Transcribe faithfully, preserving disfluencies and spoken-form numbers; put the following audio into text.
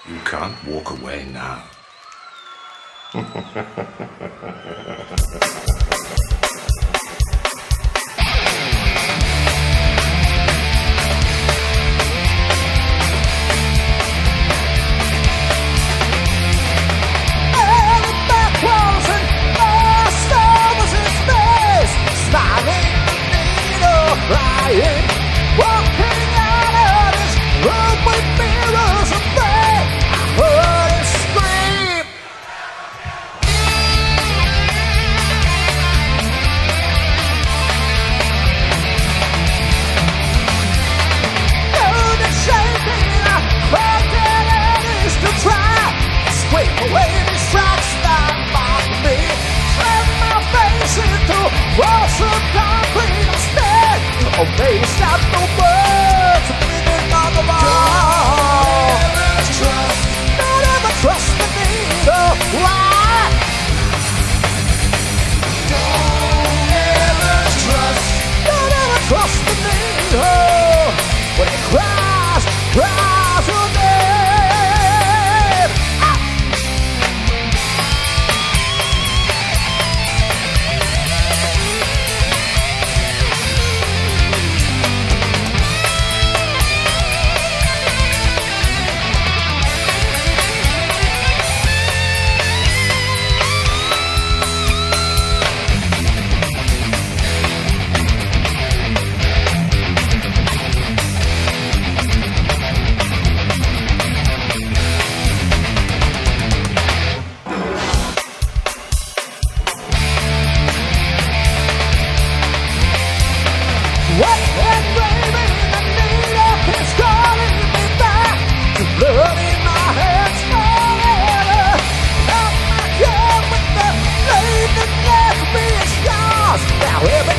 You can't walk away now. Based out the words living on the wall. Don't ever trust, don't ever trust the needle. Why? Don't ever trust, don't ever trust the needle. When it cries, cries your name. Ah. What and baby, the needle is calling me back. The blood in my hands forever. Out my gun with the blade that left me scars. Now every